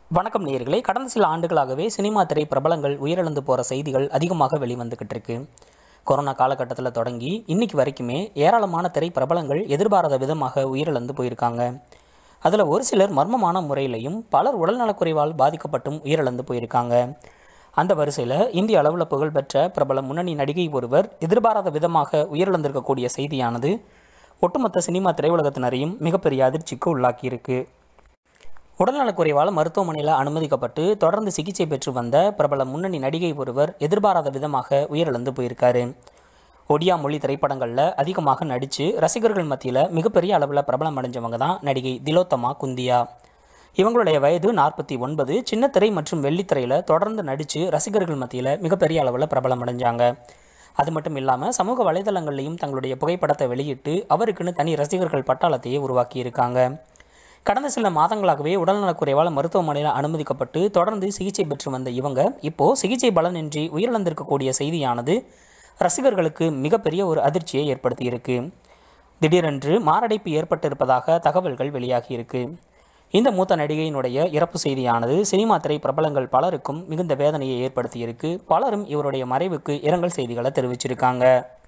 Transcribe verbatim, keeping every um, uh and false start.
வணக்கம் நேயர்களே, கடந்த சில ஆண்டுகளாகவே சினிமா திரை பிரபலங்கள் உயிரிழந்து போகிற செய்திகள் அதிகமாக வெளிவந்துக்கிட்டு இருக்கு. கொரோனா காலகட்டத்தில் தொடங்கி இன்னைக்கு வரைக்குமே ஏராளமான திரை பிரபலங்கள் எதிர்பாராத விதமாக உயிரிழந்து போயிருக்காங்க. அதில் ஒரு சிலர் மர்மமான முறையிலையும் பலர் உடல்நலக்குறைவால் பாதிக்கப்பட்டும் உயிரிழந்து போயிருக்காங்க. அந்த வரிசையில் இந்திய அளவில் புகழ்பெற்ற பிரபல முன்னணி நடிகை ஒருவர் எதிர்பாராத விதமாக உயிரிழந்திருக்கக்கூடிய செய்தியானது ஒட்டுமொத்த சினிமா திரையுலகத்தினரையும் மிகப்பெரிய அதிர்ச்சிக்கு உள்ளாக்கியிருக்கு. உடல்நலக்குறைவால் மருத்துவமனையில் அனுமதிக்கப்பட்டு தொடர்ந்து சிகிச்சை பெற்று வந்த பிரபல முன்னணி நடிகை ஒருவர் எதிர்பாராத விதமாக உயிரிழந்து போயிருக்காரு. ஒடியா மொழி திரைப்படங்களில் அதிகமாக நடித்து ரசிகர்கள் மத்தியில் மிகப்பெரிய அளவில் பிரபலம் அடைஞ்சவங்க தான் நடிகை திலோத்தமா குந்தியா. இவங்களுடைய வயது நாற்பத்தி ஒன்பது. சின்னத்திரை மற்றும் வெள்ளித்திரையில் தொடர்ந்து நடித்து ரசிகர்கள் மத்தியில் மிகப்பெரிய அளவில் பிரபலம் அடைஞ்சாங்க. அது மட்டும் இல்லாமல் சமூக வலைதளங்கள்லையும் தங்களுடைய புகைப்படத்தை வெளியிட்டு அவருக்குன்னு தனி ரசிகர்கள் பட்டாளத்தையே உருவாக்கியிருக்காங்க. கடந்த சில மாதங்களாகவே உடல்நலக்குறைவால் மருத்துவமனையில் அனுமதிக்கப்பட்டு தொடர்ந்து சிகிச்சை பெற்று வந்த இவங்க இப்போது சிகிச்சை பலனின்றி உயிரிழந்திருக்கக்கூடிய செய்தியானது ரசிகர்களுக்கு மிகப்பெரிய ஒரு அதிர்ச்சியை ஏற்படுத்தியிருக்கு. திடீரென்று மாரடைப்பு ஏற்பட்டிருப்பதாக தகவல்கள் வெளியாகியிருக்கு. இந்த மூத்த நடிகையினுடைய இறப்பு செய்தியானது சினிமா திரை பிரபலங்கள் பலருக்கும் மிகுந்த வேதனையை ஏற்படுத்தியிருக்கு. பலரும் இவருடைய மறைவுக்கு இரங்கல் செய்திகளை தெரிவிச்சிருக்காங்க.